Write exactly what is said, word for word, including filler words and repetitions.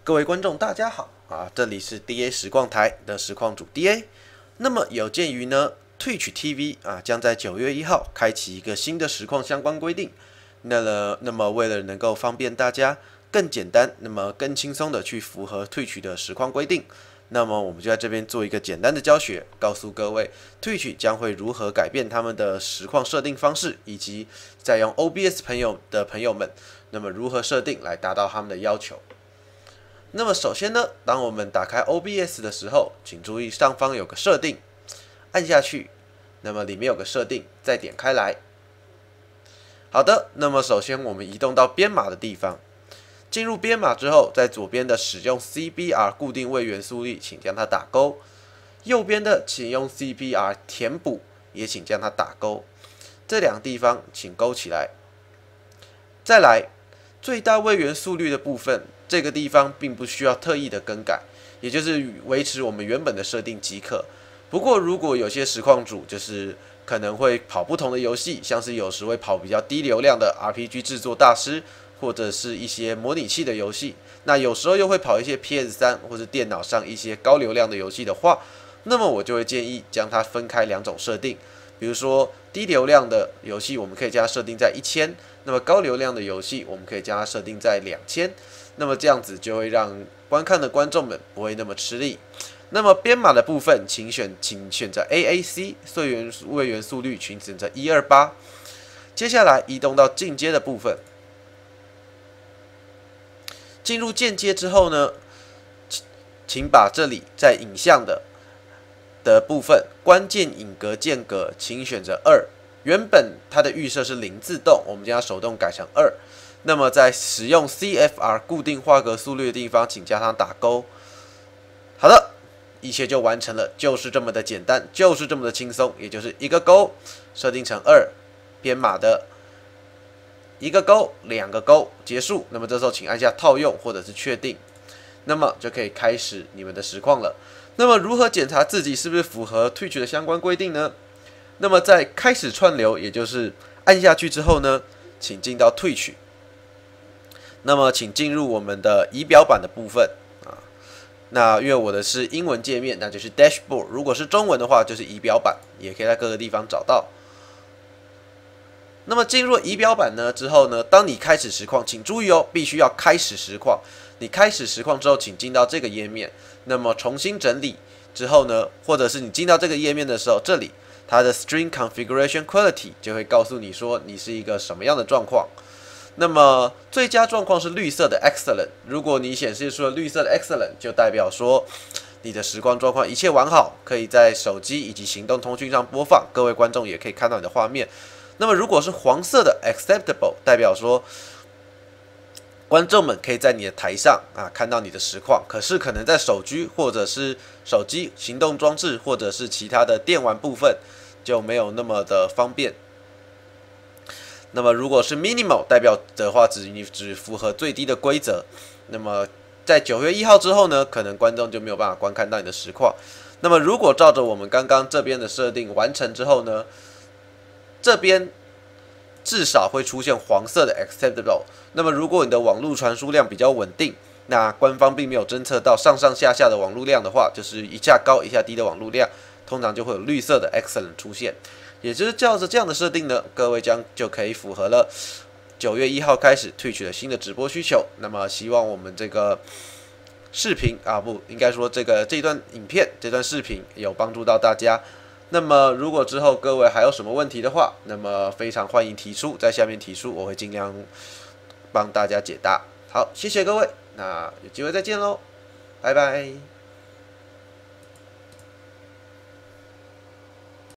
各位观众，大家好啊！这里是 D A 实况台的实况主 D A。那么有鉴于呢 ，Twitch T V 啊将在九月一号开启一个新的实况相关规定。那了，那么为了能够方便大家更简单，那么更轻松的去符合 Twitch 的实况规定，那么我们就在这边做一个简单的教学，告诉各位 Twitch 将会如何改变他们的实况设定方式，以及在用 O B S 朋友的朋友们，那么如何设定来达到他们的要求。那么首先呢，当我们打开 O B S 的时候，请注意上方有个设定，按下去，那么里面有个设定，再点开来。好的，那么首先我们移动到编码的地方，进入编码之后，在左边的使用 C B R 固定位元速率，请将它打勾；右边的请用 C B R 填补，也请将它打勾。这两个地方请勾起来。再来，最大位元速率的部分。这个地方并不需要特意的更改，也就是维持我们原本的设定即可。不过，如果有些实况主就是可能会跑不同的游戏，像是有时会跑比较低流量的 R P G 制作大师，或者是一些模拟器的游戏，那有时候又会跑一些 P S 三 或者电脑上一些高流量的游戏的话，那么我就会建议将它分开两种设定。比如说低流量的游戏，我们可以将它设定在一千；那么高流量的游戏，我们可以将它设定在两千。那么这样子就会让观看的观众们不会那么吃力。那么编码的部分，请选请选择 A A C 位元位元速率，请选择一二八。接下来移动到进阶的部分，进入间接之后呢，请把这里在影像的的部分关键影格间隔，请选择二。原本它的预设是零自动，我们将它手动改成二。那么在使用 C F R 固定画格速率的地方，请加上打勾。好的，一切就完成了，就是这么的简单，就是这么的轻松，也就是一个勾设定成二，编码的一个勾，两个勾结束。那么这时候请按下套用或者是确定，那么就可以开始你们的实况了。那么如何检查自己是不是符合 Twitch 的相关规定呢？那么在开始串流，也就是按下去之后呢，请进到 Twitch。那么，请进入我们的仪表板的部分啊。那因为我的是英文界面，那就是 Dashboard。如果是中文的话，就是仪表板，也可以在各个地方找到。那么进入仪表板呢之后呢，当你开始实况，请注意哦，必须要开始实况。你开始实况之后，请进到这个页面。那么重新整理之后呢，或者是你进到这个页面的时候，这里它的 Stream Configuration Quality 就会告诉你说你是一个什么样的状况。那么最佳状况是绿色的 Excellent， 如果你显示出了绿色的 Excellent， 就代表说你的实况状况一切完好，可以在手机以及行动通讯上播放，各位观众也可以看到你的画面。那么如果是黄色的 Acceptable， 代表说观众们可以在你的台上啊看到你的实况，可是可能在手机或者是手机行动装置或者是其他的电玩部分就没有那么的方便。那么如果是 minimal 代表的话，只你只符合最低的规则。那么在九月一号之后呢，可能观众就没有办法观看到你的实况。那么如果照着我们刚刚这边的设定完成之后呢，这边至少会出现黄色的 acceptable。那么如果你的网络传输量比较稳定，那官方并没有侦测到上上下下的网络量的话，就是一下高一下低的网络量，通常就会有绿色的 excellent 出现。也就是照着这样的设定呢，各位将就可以符合了九月一号开始 Twitch 的新的直播需求。那么希望我们这个视频啊，不应该说这个这段影片、这段视频有帮助到大家。那么如果之后各位还有什么问题的话，那么非常欢迎提出，在下面提出，我会尽量帮大家解答。好，谢谢各位，那有机会再见喽，拜拜。